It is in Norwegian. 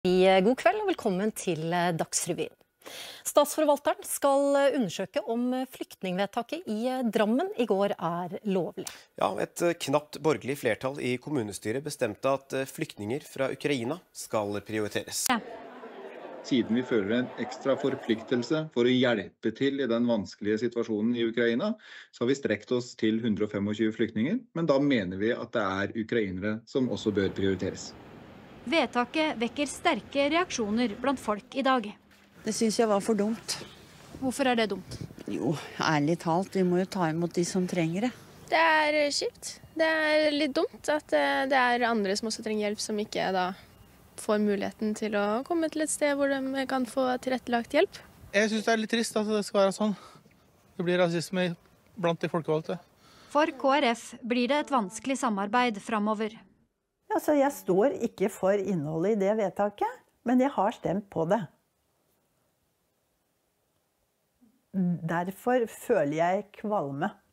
God kveld og velkommen til Dagsrevyen. Statsforvalteren skal undersøke om flyktningvedtaket i Drammen i går er lovlig. Ja, et knapt borgerlig flertall i kommunestyret bestemte at flyktninger fra Ukraina skal prioriteres. Siden vi føler en ekstra forpliktelse for å hjelpe til i den vanskelige situasjonen i Ukraina, så har vi strekt oss til 125 flyktninger, men da mener vi at det er ukrainere som også bør prioriteres. Vedtaket vekker sterke reaksjoner blant folk i dag. Det synes jeg var for dumt. Hvorfor er det dumt? Jo, ærlig talt, vi må jo ta imot de som trenger det. Det er kjipt. Det er litt dumt at det er andre som også trenger hjelp, som ikke da får muligheten til å komme til et sted hvor de kan få tilrettelagt hjelp. Jeg synes det er litt trist at det skal være sånn. Det blir rasisme blant de folkevalgte. For KrF blir det et vanskelig samarbeid framover. Altså, jeg står ikke for innholdet i det vedtaket, men jeg har stemt på det. Derfor føler jeg kvalme.